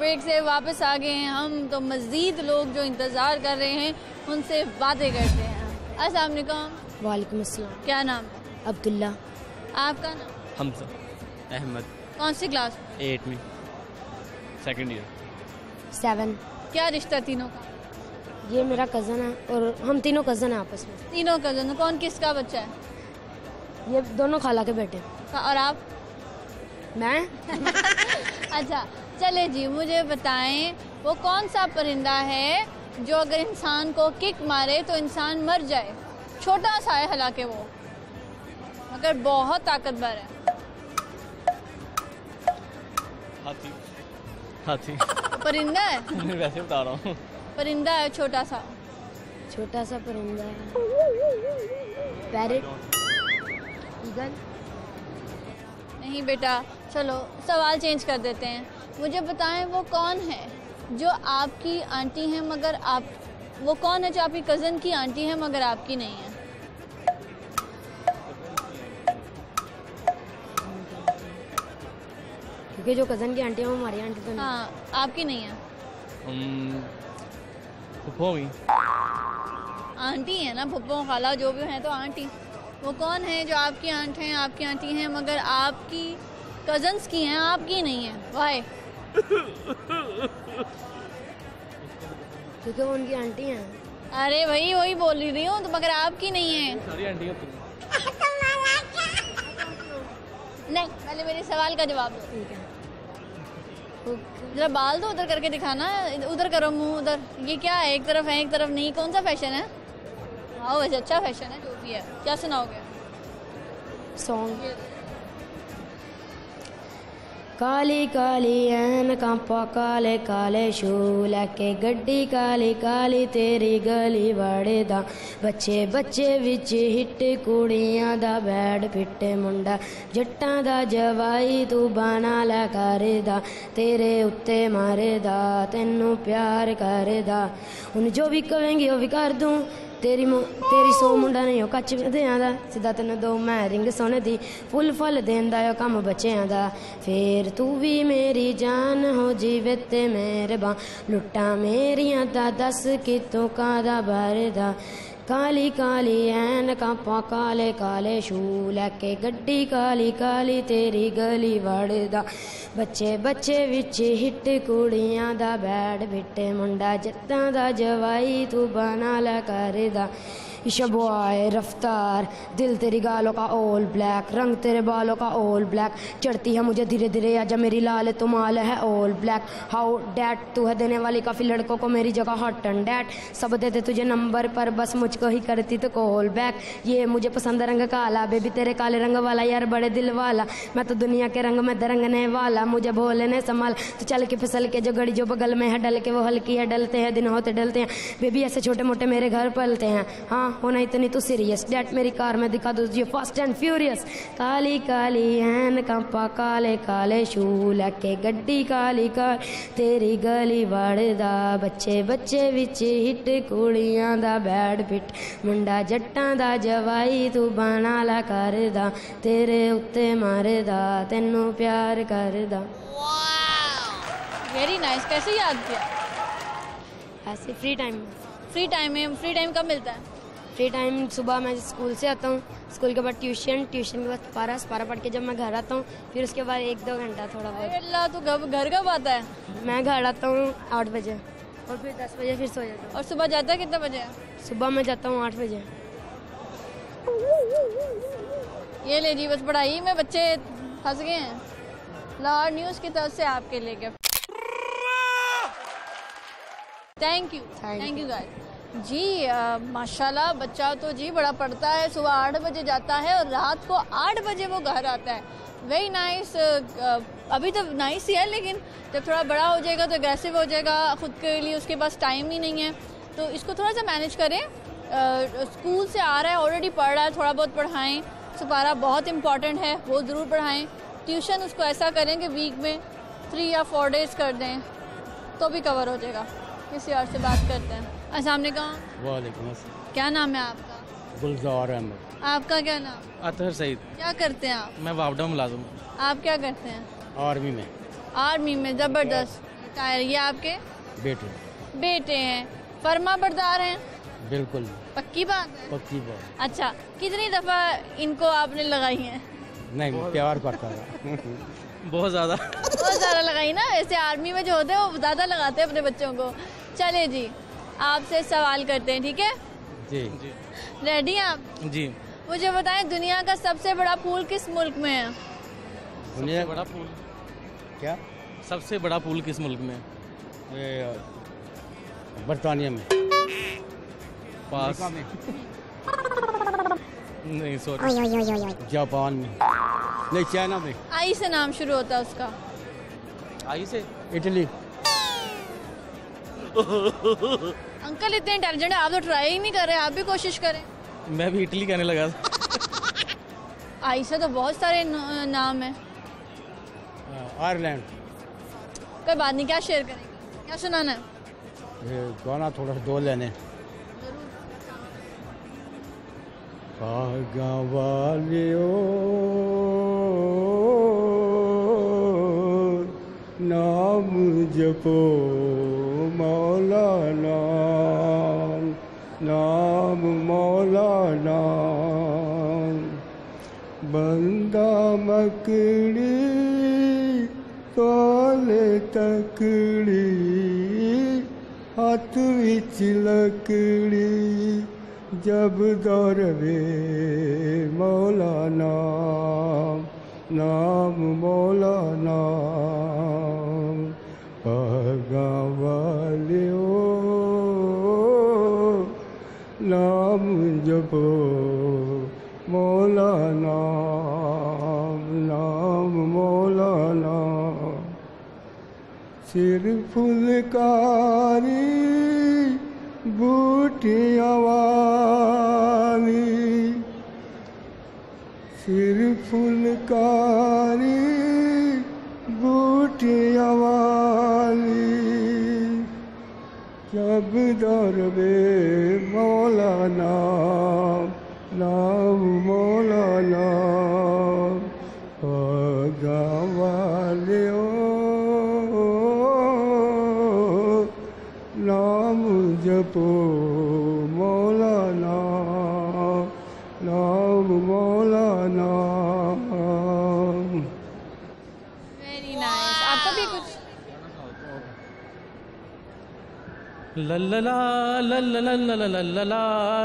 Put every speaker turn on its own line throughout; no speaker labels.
Break से वापस आ गए हैं हम, तो मज़ीद लोग जो इंतज़ार कर रहे हैं उनसे बातें करते हैं। अस्सलाम वालेकुम।
वालेकुम अस्सलाम।
क्या नाम?
अब्दुल्ला।
आपका नाम?
हमजा अहमद।
कौन सी क्लास?
8 में, सेकंड ईयर।
7।
क्या रिश्ता तीनों का?
ये मेरा कज़न है और हम तीनों कज़न हैं आपस में।
तीनों कज़न। कौन किसका बच्चा है?
ये दोनों खाला के बेटे।
और आप?
मैं
अच्छा चले जी, मुझे बताएं वो कौन सा परिंदा है जो अगर इंसान को किक मारे तो इंसान मर जाए? छोटा सा है हालांकि वो, मगर बहुत ताकतवर है।
हाथी। हाथी।
परिंदा है?
वैसे बता रहा हूँ।
परिंदा है छोटा सा
परिंदा है। पैरेट। ईगल।
नहीं बेटा, चलो सवाल चेंज कर देते हैं। मुझे बताएं वो कौन है जो आपकी आंटी है मगर आप, वो कौन है जो आपकी कज़न की आंटी है मगर आपकी नहीं है?
क्योंकि जो कज़न की आंटी है वो हमारी आंटी तो नहीं।
हाँ, आपकी नहीं है।
फुफ्फो भी
आंटी है ना, फुप्पो खाला जो भी हैं तो आंटी। वो कौन है जो आपकी आंट हैं, आपकी आंटी हैं मगर आपकी कज़न्स की हैं, आपकी नहीं है? वाई?
क्योंकि वो उनकी आंटी हैं।
अरे भाई वही बोल रही हूँ तो, मगर आपकी नहीं है।
सारी आंटियाँ
नहीं, पहले मेरे सवाल का जवाब दो।
ठीक है।
जरा बाल दो, उधर करके दिखाना, उधर करो मुंह उधर। ये क्या है, एक तरफ है एक तरफ नहीं, कौन सा फैशन है? हाँ वैसे अच्छा फैशन है जो भी है। क्या सुनाओगे?
सॉन्ग। काली काली ऐनकां पा काले काले शू लैके गड्डी काली काली तेरी गली वड़दा, बच्चे बच्चे विच हिट कुड़ियां दा बैड पिट्टे मुंडा, जट्टां दा जवाई तू बना लै करदा, तेरे उत्ते मारदा तैनू प्यार करदा, हुन जो भी कवेंगी वो भी कर दूं, तेरी सौ मुंडा नहीं हो कच देआं दा, सिद्धा तेन दो मैं रिंग सोने दी, फुल फल देंदा ओ कम बच्चेआं दा, फिर तू भी मेरी जान हो जीवे ते मेहरबान, लुट्टा मेरियां दा दस कितों कादा भरदा, काली काली ऐनकां पा काले काले शू लैके गड्डी काली काली तेरी गली वड़दा, बच्चे बच्चे विच हिट कुड़ियां दा बैड बिट्टे मुंडा, जट्टां दा जवाई तू बना लै करदा, इशबॉय रफ्तार दिल तेरी गालों का ऑल ब्लैक, रंग तेरे बालों का ऑल ब्लैक, चढ़ती है मुझे धीरे धीरे आजा मेरी लाल तुम्हाल है ऑल ब्लैक, हाउ डैट तू है देने वाली काफ़ी लड़कों को मेरी जगह हॉट एंड डैट, सब देते तुझे नंबर पर बस मुझको ही करती तो कॉल बैक, ये मुझे पसंद रंग काला बेबी तेरे काले रंग वाला यार बड़े दिल वाला, मैं तो दुनिया के रंग में दरंगने वाला, मुझे भोलने संभाल तो चल के फिसल के, जो घड़ी जो बगल में है डल के वो हल्की है, डलते हैं दिन होते डलते हैं, बेबी ऐसे छोटे मोटे मेरे घर पलते हैं, हाँ होना इतनी तो सीरियस, डैट मेरी कार में दिखा दो ये फास्ट एंड फ्यूरियस, काली काली ऐनकां पा काले काले शू लैके गड्डी काली कार तेरी गली वड़दा, बच्चे बच्चे विच हिट कुड़ियां दा बैड पिट मुंडा, जट्टां दा जवाई तू बना ला करदा, तेरे उत्ते मारदा तैनू प्यार करदा।
Very nice. कैसे याद किया?
ऐसे फ्री टाइम।
फ्री टाइम कब मिलता है?
फ्री टाइम सुबह मैं स्कूल से आता हूँ, स्कूल के बाद ट्यूशन के बाद पारा पढ़ के जब मैं घर आता हूँ, फिर उसके बाद 1-2 घंटा थोड़ा बहुत।
अल्लाह, तू घर कब आता है?
मैं घर आता हूँ 8 बजे और फिर 10 बजे फिर सो जाता हूँ।
और सुबह जाता है कितने बजे?
सुबह मैं जाता हूँ 8 बजे।
ये ले जी, बस पढ़ाई में बच्चे फंस गए हैं। लाहौर न्यूज़ की तरफ से आपके लिए गिफ्ट। Thank you guys. जी माशाल्लाह, बच्चा तो जी बड़ा पढ़ता है, सुबह 8 बजे जाता है और रात को 8 बजे वो घर आता है। Very nice. अभी तो नाइस ही है, लेकिन जब थोड़ा बड़ा हो जाएगा तो एग्रेसिव हो जाएगा, ख़ुद के लिए उसके पास टाइम ही नहीं है, तो इसको थोड़ा सा मैनेज करें। स्कूल से आ रहा है, ऑलरेडी पढ़ रहा है, थोड़ा बहुत पढ़ाएं। सुपारा बहुत इंपॉर्टेंट है, वो ज़रूर पढ़ाएं। ट्यूशन उसको ऐसा करें कि वीक में 3 या 4 डेज़ कर दें तो भी कवर हो जाएगा। किसी और से बात करते हैं। अस्सलाम वालेकुम।
वालेकुम अस्सलाम।
क्या नाम है आपका?
गुलजार अहमद।
आपका क्या नाम?
अतहर सईद।
क्या करते हैं आप?
मैं वापडा मुलाजिम।
आप क्या करते हैं?
आर्मी में।
आर्मी में, ज़बरदस्त। ताहिर, ये आपके
बेटे।
बेटे हैं, फर्मा बरदार हैं?
बिल्कुल।
पक्की बात है?
पक्की बात।
अच्छा, कितनी दफा इनको आपने लगाई हैं?
नहीं, प्यार करता था। बहुत ज़्यादा।
बहुत ज़्यादा लगाई ना, ऐसे आर्मी में जो होते हैं वो ज़्यादा लगाते हैं अपने बच्चों को। चले जी, आपसे सवाल करते हैं, ठीक है?
जी।
रेडी हैं आप?
जी।
मुझे बताएं, दुनिया का सबसे बड़ा पूल किस मुल्क में है?
दुनिया बड़ा पूल क्या? सबसे बड़ा पूल किस मुल्क में? बरतानिया में। पास में। नहीं, सॉरी, जापान में। नहीं, चाइना में।
आई से नाम शुरू होता है उसका।
आई से? इटली।
अंकल इतने इंटेलिजेंट है, आप तो ट्राई ही नहीं कर रहे, आप भी कोशिश करें।
मैं भी इटली कहने लगा था।
आई से तो बहुत सारे नाम है।
आयरलैंड।
कोई बात नहीं, क्या शेयर करेंगे, क्या सुनाना है?
ये गाना थोड़ा सा दो लेने। नाम जपो मौलाना, नाम मौलाना, बंदा मकड़ी कोले तकड़ी, हाथ विच लकड़ी, जब दौड़वे मौलाना, नाम मौलाना, पगा वालियो नाम जपो मौलाना, नाम मौलाना, सिर फुलकारी बूटियां वाली, सिर फुलकारी बूटियां वाली, जब दरबे मौलाना, नाम मौलाना, पगा वालियो नाम जपो मौलाना, नाम मौलाना।
Very nice. आपका भी कुछ?
लल्ला लल्ला लल्ला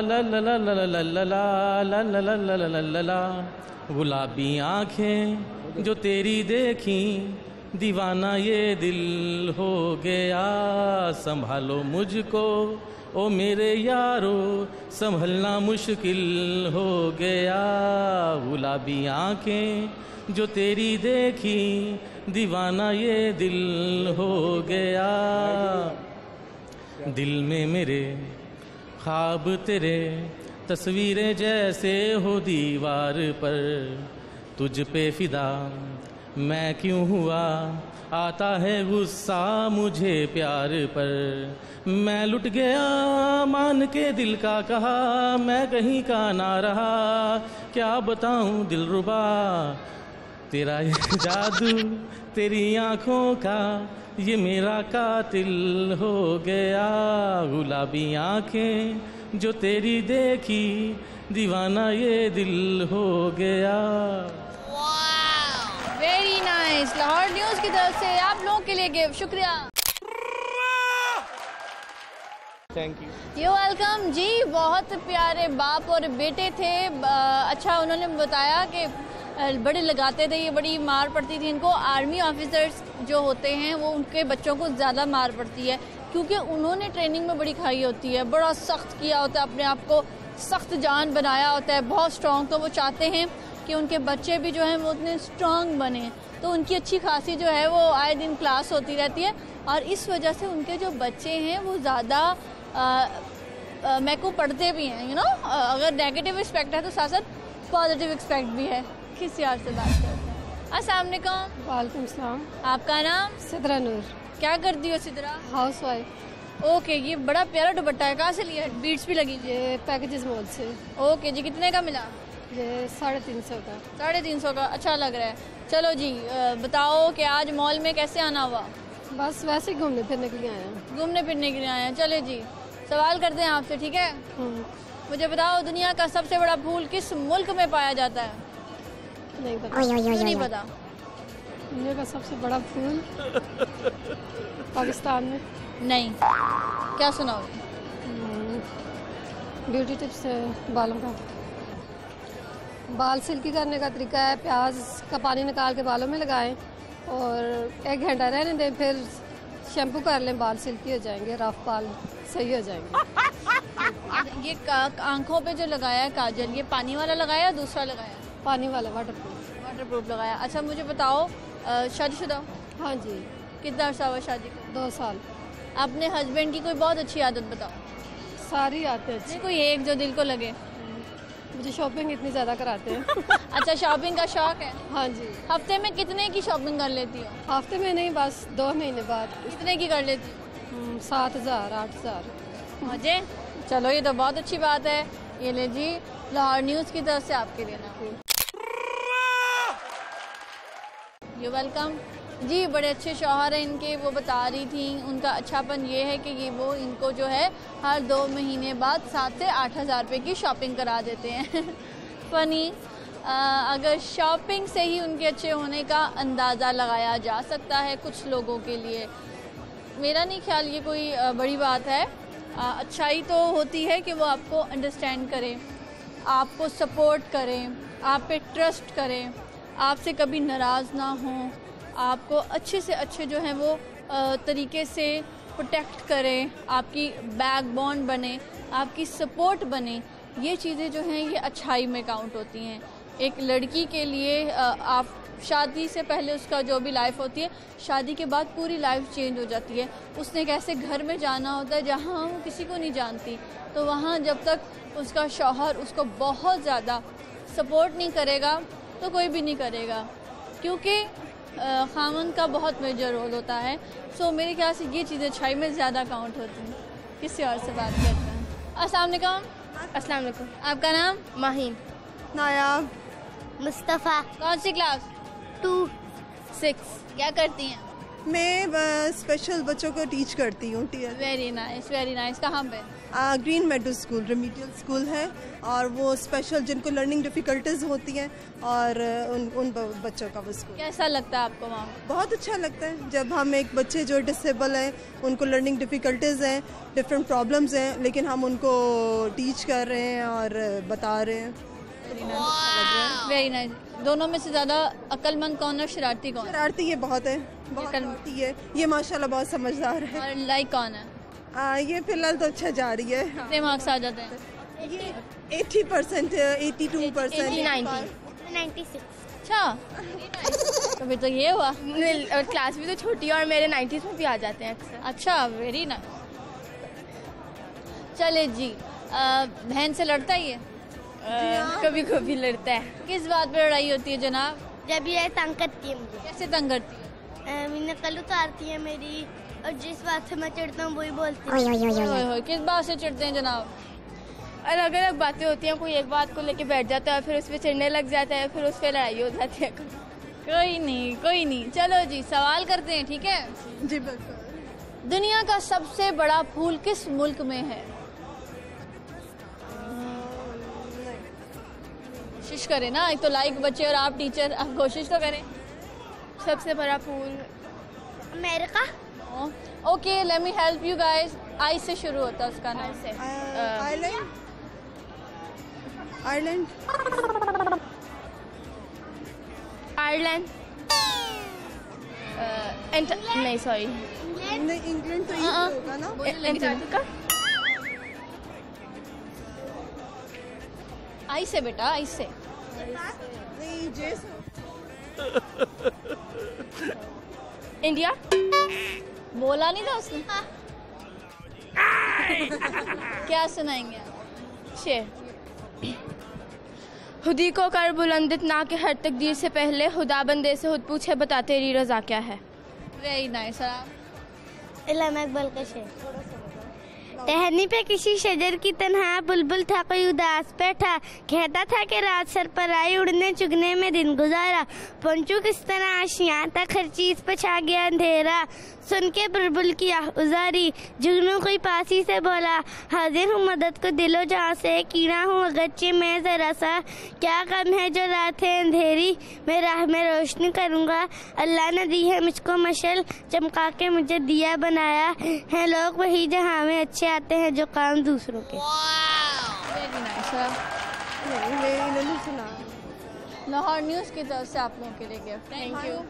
लल्ला, गुलाबी आँखें जो तेरी देखी, दीवाना ये दिल हो गया, संभालो मुझको ओ मेरे यारो, संभलना मुश्किल हो गया, गुलाबी आँखें जो तेरी देखी, दीवाना ये दिल हो गया, दिल में मेरे ख्वाब तेरे, तस्वीरें जैसे हो दीवार पर, तुझ पे फिदा मैं क्यों हुआ, आता है गुस्सा मुझे प्यार पर, मैं लुट गया मान के दिल का कहा, मैं कहीं का ना रहा, क्या बताऊं दिलरुबा, तेरा ये जादू तेरी आँखों का, ये मेरा कातिल हो गया, गुलाबी आँखें जो तेरी देखी, दीवाना ये दिल हो गया।
Very nice. लाहौर न्यूज़ की तरफ से आप लोगों के लिए गिफ्ट, शुक्रिया।
Thank you.
यू वेलकम जी। बहुत प्यारे बाप और बेटे थे। अच्छा, उन्होंने बताया कि बड़े लगाते थे, ये बड़ी मार पड़ती थी इनको। आर्मी ऑफिसर्स जो होते हैं वो उनके बच्चों को ज़्यादा मार पड़ती है क्योंकि उन्होंने ट्रेनिंग में बड़ी खाई होती है, बड़ा सख्त किया होता है, अपने आप को सख्त जान बनाया होता है, बहुत स्ट्रॉन्ग। तो वो चाहते हैं कि उनके बच्चे भी जो हैं वो उतने स्ट्रॉन्ग बने, तो उनकी अच्छी खासी जो है वो आए दिन क्लास होती रहती है और इस वजह से उनके जो बच्चे हैं वो ज़्यादा मेरे को पढ़ते भी हैं। अगर नेगेटिव एक्सपेक्ट है तो साथ साथ पॉजिटिव एक्सपेक्ट भी है। किस यार से बात करते हैं? अस्सलाम वालेकुम।
वालेकुम सलाम।
आपका नाम?
सिद्रा नूर।
क्या करती हो सिद्रा?
House wife.
ओके, ये बड़ा प्यारा दुपट्टा है, कहाँ से लिया? बीट्स भी लगी?
ये पैकेजेस मॉल से।
ओके जी, कितने का मिला?
ये 350 का।
350 का, अच्छा लग रहा है। चलो जी, बताओ कि आज मॉल में कैसे आना हुआ?
बस वैसे ही घूमने फिरने के लिए आए हैं।
घूमने फिरने के लिए आए हैं। चले जी, सवाल करते हैं आपसे, ठीक है? मुझे बताओ, दुनिया का सबसे बड़ा फूल किस मुल्क में पाया जाता है?
नहीं पता।
नहीं पता?
दुनिया का सबसे बड़ा फूल पाकिस्तान में।
नहीं, क्या सुनाओगे?
ब्यूटी टिप्स है बालों का। बाल सिल्की करने का तरीका है, प्याज का पानी निकाल के बालों में लगाएं और 1 घंटा रहने दें, फिर शैम्पू कर लें, बाल सिल्की हो जाएंगे, रफ बाल सही हो जाएंगे।
ये आंखों पे जो लगाया है काजल, ये पानी वाला लगाया या दूसरा लगाया?
पानी वाला, वाटरप्रूफ
लगाया। अच्छा मुझे बताओ, शादीशुदा?
हाँ जी।
कितना अर्सा हुआ शादी को?
2 साल।
अपने हस्बैंड की कोई बहुत अच्छी आदत बताओ।
सारी आते हैं।
कोई एक जो दिल को लगे?
मुझे शॉपिंग इतनी ज़्यादा कराते हैं।
अच्छा, शॉपिंग का शौक है?
हाँ जी।
हफ्ते में कितने की शॉपिंग कर लेती हो?
हफ्ते में नहीं, बस 2 महीने बाद।
कितने की कर लेती हो?
7,000 8,000।
मजे? चलो ये तो बहुत अच्छी बात है। ये ले जी, लाहौर न्यूज़ की तरफ से आपके लिए ना। यू वेलकम जी। बड़े अच्छे शौहर हैं इनके, वो बता रही थी उनका अच्छापन ये है कि ये वो इनको जो है हर 2 महीने बाद 7 से 8,000 रुपये की शॉपिंग करा देते हैं। फ़नी, अगर शॉपिंग से ही उनके अच्छे होने का अंदाज़ा लगाया जा सकता है कुछ लोगों के लिए। मेरा नहीं ख्याल ये कोई बड़ी बात है। अच्छाई तो होती है कि वो आपको अंडरस्टैंड करें, आपको सपोर्ट करें, आप पे ट्रस्ट करें, आपसे कभी नाराज़ ना हों, आपको अच्छे से अच्छे जो हैं वो तरीके से प्रोटेक्ट करें, आपकी बैकबोन बने, आपकी सपोर्ट बने। ये चीज़ें जो हैं ये अच्छाई में काउंट होती हैं। एक लड़की के लिए आप शादी से पहले उसका जो भी लाइफ होती है, शादी के बाद पूरी लाइफ चेंज हो जाती है। उसने एक ऐसे घर में जाना होता है जहाँ वो किसी को नहीं जानती, तो वहाँ जब तक उसका शौहर उसको बहुत ज़्यादा सपोर्ट नहीं करेगा तो कोई भी नहीं करेगा, क्योंकि खामन का बहुत मेजर रोल होता है। सो मेरे ख्याल से ये चीज़ें अच्छाई में ज़्यादा काउंट होती हैं। किसी और से बात करते हैं। अस्सलाम वालेकुम। आपका नाम?
माहीन।
नायाब।
मुस्तफ़ा।
कौन सी क्लास?
2 6।
क्या करती हैं?
मैं स्पेशल बच्चों को टीच करती हूँ।
Very nice. कहाँ पे?
Green meadow school, remedial school है, और वो स्पेशल जिनको लर्निंग डिफ़िकल्टीज होती हैं और उन बच्चों का वो स्कूल।
कैसा लगता है आपको वहाँ?
बहुत अच्छा लगता है जब हम एक बच्चे जो डिसेबल हैं, उनको लर्निंग डिफ़िकल्टीज हैं, डिफरेंट प्रॉब्लम्स हैं, लेकिन हम उनको टीच कर रहे हैं और बता रहे हैं।
Very nice. दोनों में से ज़्यादा अक्लमंद कौन है, शरारती कौन?
शरारती ये बहुत है, बहुत शरारती है ये, माशाल्लाह बहुत समझदार है।
और लाइक कौन है?
ये फिलहाल तो अच्छा जा रही है।
कितने मार्क्स आ जाते हैं?
ये 80%, 82%,
96।
अच्छा, तो फिर तो ये हुआ।
क्लास भी तो छोटी है और मेरे 90s में भी आ जाते हैं अक्सर।
अच्छा, वेरी नाइस। चले जी, बहन से लड़ता ही है?
कभी कभी लड़ता है।
किस बात पे लड़ाई होती है जनाब?
जब ये तंग करती है मुझे।
कैसे तंग करती है?
नकल उतारती है मेरी, और जिस बात से मैं चिढ़ता हूँ वही बोलती है।
ओए किस बात से चिढ़ते हैं जनाब?
अलग अलग बातें होती हैं, कोई एक बात को लेके बैठ जाता है, फिर उस पर चिढ़ने लग जाता है, फिर उस पर लड़ाई हो जाती है।
कोई नहीं। चलो जी, सवाल करते हैं, ठीक है?
जी बिल्कुल।
दुनिया का सबसे बड़ा फूल किस मुल्क में है? कोशिश करें ना, एक तो लाइक बच्चे और आप टीचर, आप कोशिश तो करें।
सबसे बड़ा फूल America.
Okay, let me help you guys. I से शुरू होता है उसका नाम।
आयरलैंड।
नहीं सॉरी,
इंग्लैंड तो ये होगा ना।
एंटार्क्टिका।
आई से बेटा, आई से।
नहीं, जैसे
इंडिया।
बोला नहीं था उसने। क्या सुनाएंगे आप?
शेर। खुदी को कर बुलंदित ना के हर तकदीर से पहले, खुदा बंदे से खुद पूछे बता तेरी रजा क्या है।
Very nice.
इलामा इकबाल का शेर। टहनी पे किसी शजर की तन्हा बुलबुल था कोई उदास बैठा, कहता था कि रात सर पर आई उड़ने चुगने में दिन गुजारा, पहुंचू किस तरह आशियां तक हर चीज पे छा गया अंधेरा, सुन के बुलबुल की उजारी, जुगनू कोई पासी से बोला, हाजिर हूँ मदद को दिलो जहाँ से, कीड़ा हूँ अगरचे मैं ज़रा सा, क्या गम है जो रात है अंधेरी, मैं राह में रोशनी करूँगा, अल्लाह ने दी है मुझको मशल, चमका के मुझे दिया बनाया है, लोग वही जहाँ में अच्छे आते हैं जो काम दूसरों के।
मैंने सुना।
लाहौर न्यूज़ की तरफ से आप लोगों के लिए gift. Thank you.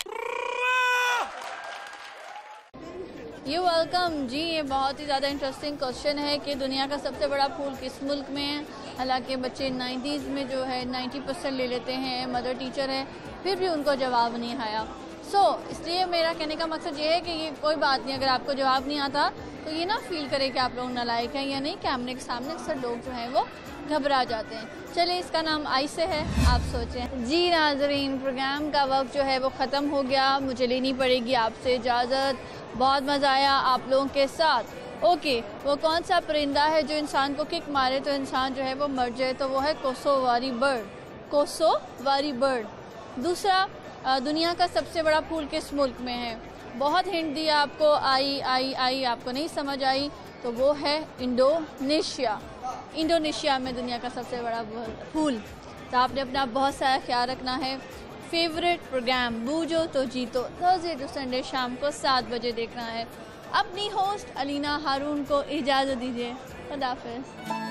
You welcome जी। ये बहुत ही ज़्यादा इंटरेस्टिंग क्वेश्चन है कि दुनिया का सबसे बड़ा फूल किस मुल्क में है। हालांकि बच्चे 90s में जो है 90% ले लेते हैं, मदर टीचर है, फिर भी उनको जवाब नहीं आया। इसलिए मेरा कहने का मकसद ये है कि ये कोई बात नहीं, अगर आपको जवाब नहीं आता तो ये ना फील करें कि आप लोग नालायक हैं या नहीं। कैमरे के सामने अक्सर लोग जो हैं वो घबरा जाते हैं। चलिए, इसका नाम आई से है, आप सोचें। जी नाज़रीन, प्रोग्राम का वक्त जो है वो ख़त्म हो गया, मुझे लेनी पड़ेगी आपसे इजाज़त। बहुत मज़ा आया आप लोगों के साथ। ओके, वो कौन सा परिंदा है जो इंसान को किक मारे तो इंसान जो है वो मर जाए? तो वो है कोसोवारी बर्ड। कोसोवारी बर्ड। दूसरा, दुनिया का सबसे बड़ा फूल किस मुल्क में है? बहुत हिंट दिया आपको, आई आपको नहीं समझ आई, तो वो है इंडोनेशिया। इंडोनेशिया में दुनिया का सबसे बड़ा फूल। तो आपने अपना बहुत सारा ख्याल रखना है। फेवरेट प्रोग्राम बूझो तो जीतो थर्सडे टू संडे शाम को 7 बजे देखना है। अपनी होस्ट अलीना हारून को इजाज़त दीजिए। खुदा हाफिज़।